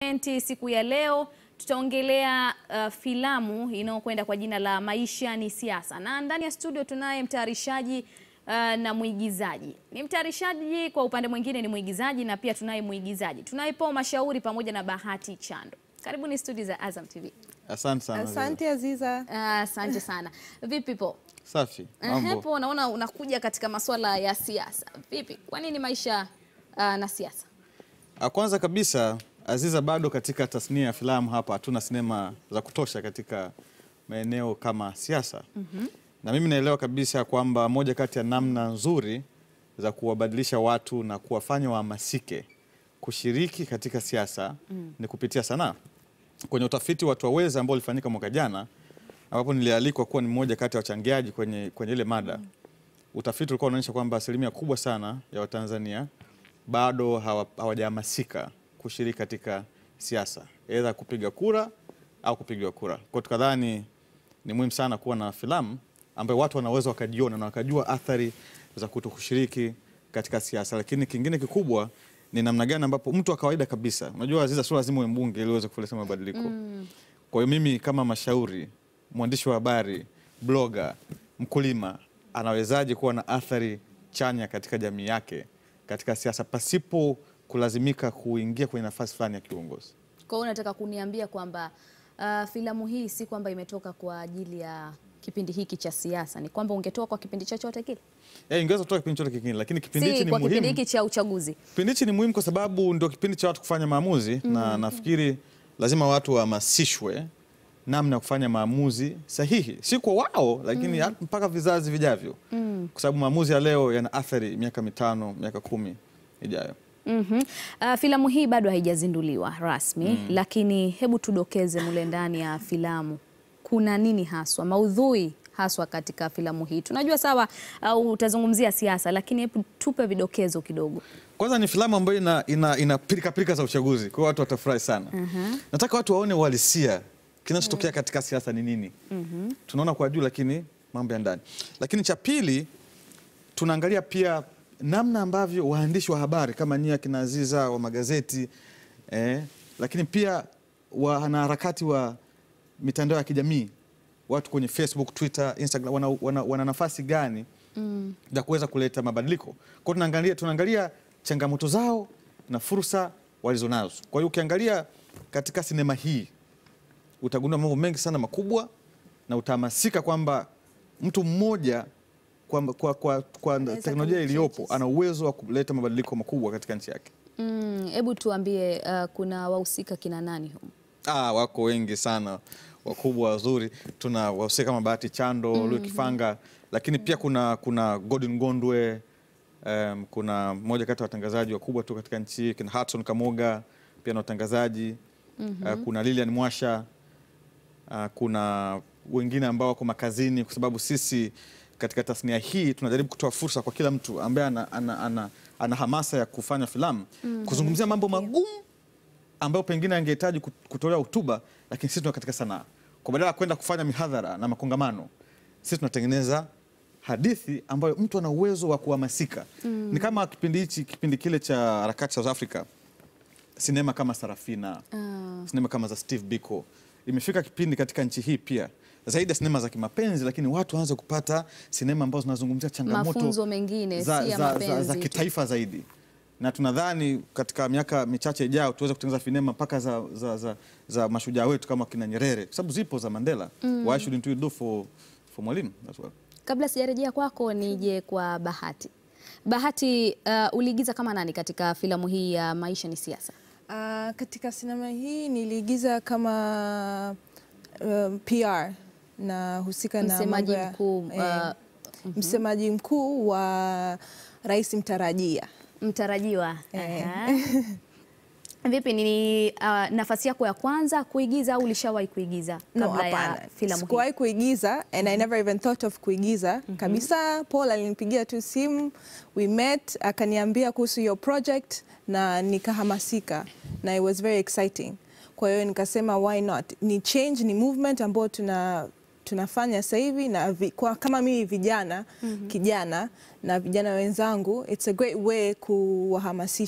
Siku ya leo tutaongelea filamu inayokwenda kwa jina la Maisha ni Siasa, na ndani ya studio tunaye mtayarishaji na mwigizaji. Ni mtayarishaji kwa upande mwingine ni mwigizaji, na pia tunaye mwigizaji. Tunaye Paul Mashauri pamoja na Bahati Chando. Karibuni studio za Azam TV. Asante sana. Asante Aziza. Asante sana. Vipi Paul? Safi. Mambo. Paul, naona unakuja katika masuala ya siasa. Vipi? Kwa nini Maisha na Siasa? Kwanza kabisa Aziza, bado katika tasnia ya filamu hapa hatuna sinema za kutosha katika maeneo kama siasa. Na mimi naelewa kabisa kwamba moja kati ya namna nzuri za kuwabadilisha watu na kuwafanya wahamasike kushiriki katika siasa ni kupitia sanaa. Kwenye utafiti watu waweza ambao ulifanyika mwaka jana, ambapo nilialikwa kuwa ni mmoja kati ya wachangiaji kwenye ile mada. Utafiti ulikuwa unaonyesha kwamba asilimia kubwa sana ya Watanzania bado hawajahamasika kushiriki katika siasa, aidha kupiga kura au kupigiwa kura. Kwa tukadhani ni muhimu sana kuwa na filamu ambayo watu wanaweza wakajiona na wakajua athari za kutokushiriki katika siasa. Lakini kingine kikubwa ni namna gani ambapo mtu wa kawaida kabisa, unajua Aziza, sio lazima uwe mbunge ili uweze kuleta mabadiliko. Kwa hiyo mimi kama Mashauri, mwandishi wa habari, blogger, mkulima, anawezaje kuwa na athari chanya katika jamii yake katika siasa pasipo kulazimika kuingia kwenye nafasi fulani ya kiongozi? Kwa hiyo unataka kuniambia kwamba filamu hii si kwamba imetoka kwa ajili ya kipindi hiki cha siasa, ni kwamba ungetoka kwa kipindi chochote kile? Ingeweza kutoka kipindi chochote kingine, lakini kipindi hichi ni muhimu. Kipindi hiki cha uchaguzi. Kipindi hichi ni muhimu kwa sababu ndio kipindi cha watu kufanya maamuzi, na nafikiri lazima watu wahamasishwe namna ya kufanya maamuzi sahihi, si kwa wao lakini mpaka vizazi vijavyo. Kwa sababu maamuzi ya leo yana athari miaka 5, miaka 10 ijayo. Filamu hii bado haijazinduliwa rasmi, lakini hebu tudokeze mule ndani ya filamu kuna nini haswa, maudhui haswa katika filamu hii. Tunajua sawa utazungumzia siasa, lakini hebu tupe vidokezo kidogo. Kwanza ni filamu ambayo ina pilika za uchaguzi, kwa watu watafurahi sana. Nataka watu waone uhalisia kinachotokea katika siasa ni nini. Tunaona kwa juu lakini mambo ya ndani. Lakini cha pili, tunaangalia pia namna ambavyo waandishi wa habari kama nyinyi kina Aziza wa magazeti, lakini pia wanaharakati wa mitandao ya kijamii, watu kwenye Facebook, Twitter, Instagram, wana nafasi gani ya kuweza kuleta mabadiliko. Kwa tunaangalia changamoto zao na fursa walizonazo. Kwa hiyo ukiangalia katika sinema hii utagundua mambo mengi sana makubwa, na utahamasika kwamba mtu mmoja kwa teknolojia iliyopo ana uwezo wa kuleta mabadiliko makubwa katika nchi yake. Hebu tuambie, kuna wahusika kina nani huko? Wako wengi sana wakubwa wazuri. Tuna wahusika kama Bahati Chando, Lui Kifanga, lakini pia kuna Godin Gondwe, kuna mmoja kati ya watangazaji wakubwa tu katika nchi, kina Hudson Kamoga pia na watangazaji, kuna Lilian Mwasha, kuna wengine ambao wako makazini, kwa sababu sisi katika tasnia hii tunajaribu kutoa fursa kwa kila mtu ambaye ana hamasa ya kufanya filamu, kuzungumzia mambo magumu ambayo pengine angehitaji kutolea hotuba, lakini sisi tuna katika sanaa. Kwa badala ya kwenda kufanya mihadhara na makongamano, sisi tunatengeneza hadithi ambayo mtu ana uwezo wa kuhamasika. Ni kama kipindi kile cha harakati South Africa, sinema kama Sarafina, sinema kama za Steve Biko. Imefika kipindi katika nchi hii pia zaidi ya sinema za kimapenzi, lakini watu waanze kupata sinema ambazo zinazungumzia changamoto, mafunzo mengine, si ya mapenzi, za kitaifa zaidi. Na tunadhani katika miaka michache ijayo tuweze kutengeneza sinema mpaka za mashujaa wetu kama kina Nyerere, kwa sababu zipo za Mandela. Why shouldn't we do for Mwalimu as well? Kabla sijarejea kwako, nije kwa Bahati. Bahati, uliigiza kama nani katika filamu hii ya Maisha ni Siasa? Katika sinema hii niliigiza kama PR na husika na msemaji mkuu, msemaji mkuu wa rais mtarajiwa. Vipi, ni nafasi yako ya kwanza kuigiza au ulishawahi kuigiza kabla ya filamu hii? Sikuwahi kuigiza, and I never even thought of kuigiza kabisa. Paul alinipigia tu simu, we met, akaniambia kuhusu your project na nikahamasika, na it was very exciting. Kwa hiyo nikasema why not, ni change, ni movement ambao tunafanya sasa hivi, na kama mimi kijana na vijana wenzangu, it's a great way kuwahamasisha.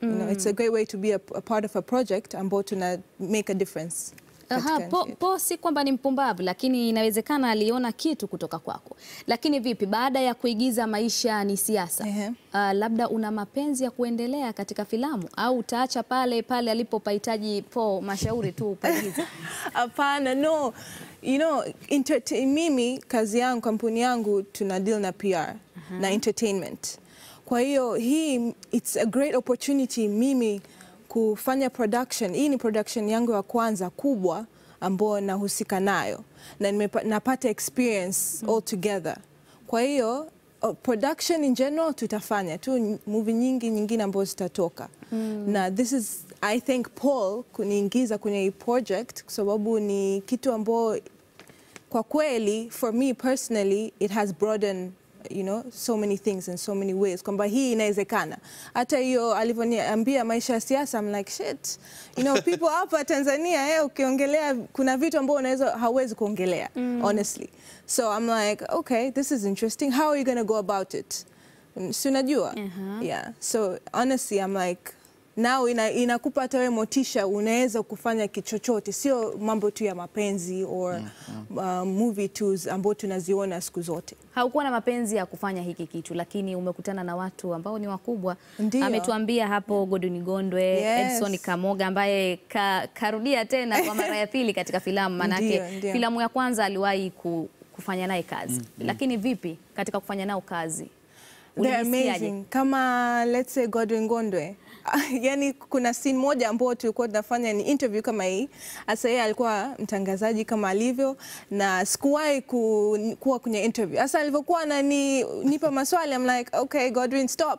You know, it's a great way to be a part of a project ambao tuna make a difference. Po si kwamba ni mpumbavu, lakini inawezekana aliona kitu kutoka kwako. Lakini vipi baada ya kuigiza Maisha ni Siasa? Labda una mapenzi ya kuendelea katika filamu au utaacha pale pale alipopahitaji Po mashauri tu kuigiza? Hapana, no. You know, mimi kazi yangu, kampuni yangu tuna deal na PR na entertainment. Kwa hiyo hii it's a great opportunity mimi kufanya production. Hii ni production yangu ya kwanza kubwa ambayo nahusika nayo na napata experience all together. Kwa hiyo production in general tutafanya tu movie nyingine ambazo zitatoka. Na this is I think Paul kuniingiza kwenye hii project kwa sababu ni kitu ambacho kwa kweli for me personally it has broadened, you know, so many things in so many ways. Kwamba hii inawezekana. Hata hiyo alivyoniambia Maisha ya Siasa, I'm like shit. You know, people hapa Tanzania ukiongelea kuna vitu ambavyo hauwezi kuongelea, honestly. So I'm like, okay, this is interesting. How are you going to go about it? Si unajua? Yeah. So honestly, I'm like, now inakupa hata wewe motisha, unaweza kufanya kichochote, sio mambo tu ya mapenzi or movie tours ambao tunaziona siku zote. Haukuwa na mapenzi ya kufanya hiki kitu, lakini umekutana na watu ambao ni wakubwa. Ametuambia hapo Godwin Gondwe, Edson Kamoga ambaye karudia tena kwa mara ya pili katika filamu, manake filamu ya kwanza aliwahi kufanya naye kazi. Lakini vipi katika kufanya nao kazi? They're amazing. Kama let's say Godwin Gondwe, yani kuna scene moja ambayo tulikuwa tunafanya ni interview kama hii. Asa yeye alikuwa mtangazaji kama alivyo na sikuwahi kuwa kwenye interview. Asa alivyokuwa nipa maswali, I'm like, okay Godwin, stop.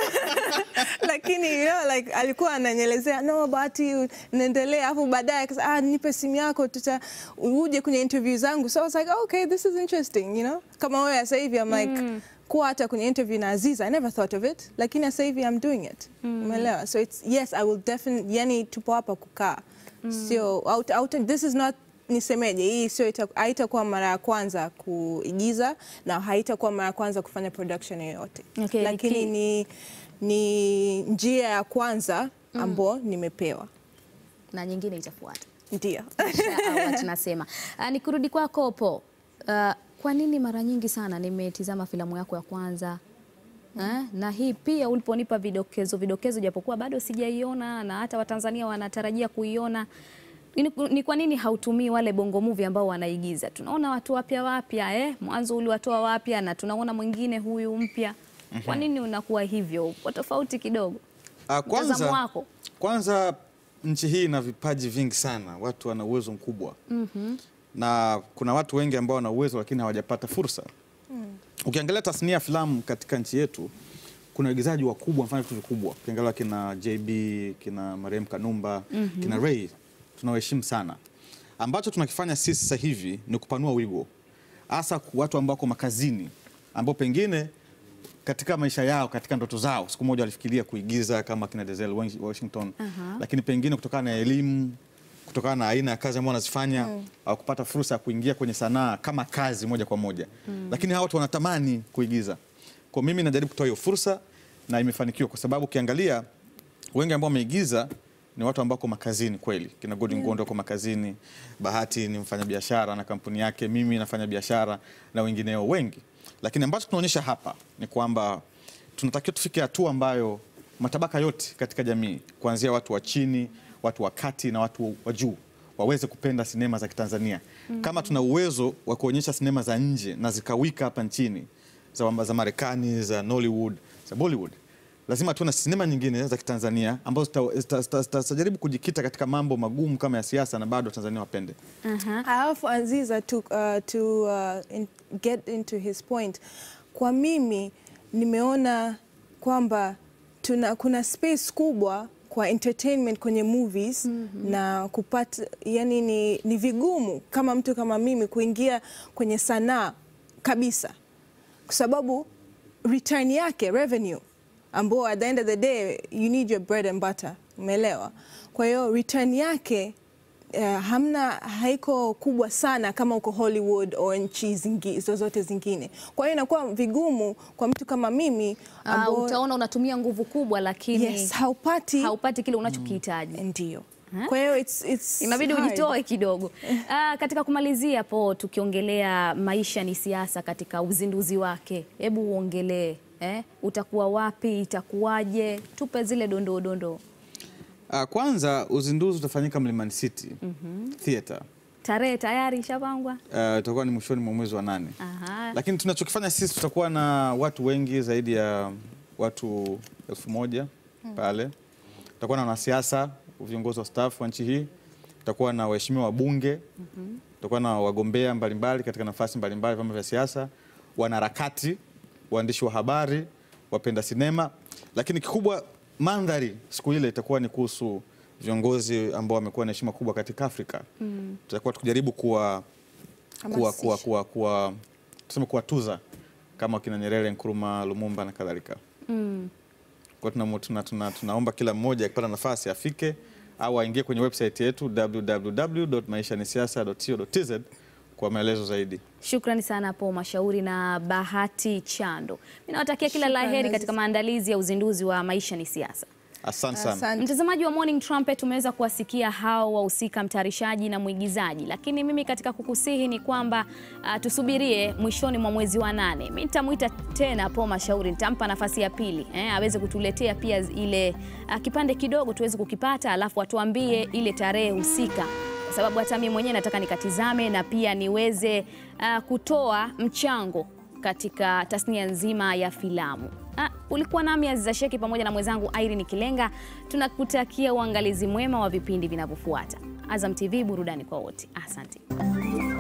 Lakini you know, like alikuwa ananielezea no bahati naendelea, hapo baadaye nipe simu yako uje kwenye interview zangu. So I was like, okay, this is interesting, you know. Kama wewe sasa hivi I'm like kuwa hata kwenye interview na Aziza, I never thought of it, lakini sasa hivi I'm doing it. Umeelewa? So it's yes, I will definitely, yani tupo hapa kukaa. So this is not, nisemeje, hii sio haitakuwa mara ya kwanza kuigiza na haitakuwa mara ya kwanza kufanya production yoyote. Lakini ni njia ya kwanza ambayo nimepewa. Na nyingine itafuata. Ndio. Tunasema. Nikurudi kwako Po. Kwa nini mara nyingi sana nimetizama filamu yako ya kwanza na hii pia uliponipa vidokezo japokuwa bado sijaiona na hata Watanzania wanatarajia kuiona, ni kwa nini hautumii wale bongo movie ambao wanaigiza? Tunaona watu wapya mwanzo uliwatoa wapya na tunaona mwingine huyu mpya. Kwa nini unakuwa hivyo? Kwa tofauti kidogo. Kwanza nchi hii ina vipaji vingi sana, watu wana uwezo mkubwa. Na kuna watu wengi ambao wana uwezo lakini hawajapata fursa. Ukiangalia tasnia ya filamu katika nchi yetu, kuna waigizaji wakubwa wanafanya vitu vikubwa. Ukiangalia kina JB, kina Mariam Kanumba, kina Ray, tunawaheshimu sana. Ambacho tunakifanya sisi sasa hivi ni kupanua wigo. Hasa kwa watu ambao wako makazini, ambao pengine katika maisha yao, katika ndoto zao, siku moja walifikiria kuigiza kama kina Denzel Washington, lakini pengine kutokana na elimu, kutokana na aina ya kazi ambayo wanazifanya au kupata fursa ya kuingia kwenye sanaa kama kazi moja kwa moja. Lakini hao watu wanatamani kuigiza. Kwa mimi najaribu kutoa hiyo fursa na imefanikiwa kwa sababu ukiangalia wengi ambao wameigiza ni watu ambao wako makazini kweli. Kina Godwin Gondwe wako makazini, Bahati ni mfanyabiashara na kampuni yake, mimi nafanya biashara na wengineo wengi. Lakini ambacho tunaonyesha hapa ni kwamba tunatakiwa tufike hatua ambayo matabaka yote katika jamii, kuanzia watu wa chini, watu wa kati na watu wa juu waweze kupenda sinema za Kitanzania. Kama tuna uwezo wa kuonyesha sinema za nje na zikawika hapa nchini, za Marekani, za Nollywood, za Bollywood, lazima tuwe na sinema nyingine za Kitanzania ambazo zitajaribu kujikita katika mambo magumu kama ya siasa na bado Tanzania wapende. Alafu Aziza to get into his point. Kwa mimi nimeona kwamba kuna space kubwa kwa entertainment kwenye movies na kupata, yani ni vigumu kama mtu kama mimi kuingia kwenye sanaa kabisa. Kwa sababu return yake, revenue, ambao at the end of the day you need your bread and butter. Umeelewa? Kwa hiyo return yake haiko kubwa sana kama uko Hollywood au nchi zozote zingine. Kwa hiyo inakuwa vigumu kwa mtu kama mimi utaona unatumia nguvu kubwa lakini yes, haupati kile unachokihitaji. Ndio. Kwa hiyo inabidi ujitoe kidogo. Katika kumalizia hapo, tukiongelea Maisha ni Siasa katika uzinduzi wake, hebu uongelee utakuwa wapi, itakuwaje? Tupe zile dondoo. Kwanza uzinduzi utafanyika Mlimani City Theater. Tarehe tayari ishapangwa? Itakuwa ni mwishoni mwa mwezi wa 8. Lakini tunachokifanya sisi, tutakuwa na watu wengi zaidi ya watu 1000 pale. Tutakuwa na wanasiasa, viongozi wa staff wa nchi hii, tutakuwa na waheshimiwa wabunge, tutakuwa na wagombea mbalimbali katika nafasi mbalimbali vyama vya siasa, wanaharakati, waandishi wa habari, wapenda sinema. Lakini kikubwa, mandhari siku ile itakuwa ni kuhusu viongozi ambao wamekuwa na heshima kubwa katika Afrika. Tutakuwa tukijaribu kuwatuza kama kina Nyerere, Nkrumah, Lumumba na kadhalika. Kwa tunaomba kila mmoja akipata nafasi afike au aingie kwenye website yetu www.maishanisiasa.co.tz kwa maelezo zaidi. Shukrani sana hapo Mashauri na Bahati Chando. Mimi nawatakia kila la heri katika maandalizi ya uzinduzi wa Maisha ni Siasa. Asante sana. Mtazamaji wa Morning Trumpet, tumeweza kuwasikia hao wahusika, mtayarishaji na mwigizaji, lakini mimi katika kukusihi ni kwamba tusubirie mwishoni mwa mwezi wa 8. Mimi nitamuita tena hapo Mashauri, nitampa nafasi ya pili aweze kutuletea pia ile kipande kidogo tuweze kukipata, alafu atuambie ile tarehe husika, kwa sababu hata mimi mwenyewe nataka nikatizame na pia niweze kutoa mchango katika tasnia nzima ya filamu. Ulikuwa nami Aziza Sheki pamoja na mwenzangu Irene Kilenga. Tunakutakia uangalizi mwema wa vipindi vinavyofuata. Azam TV, burudani kwa wote. Asante.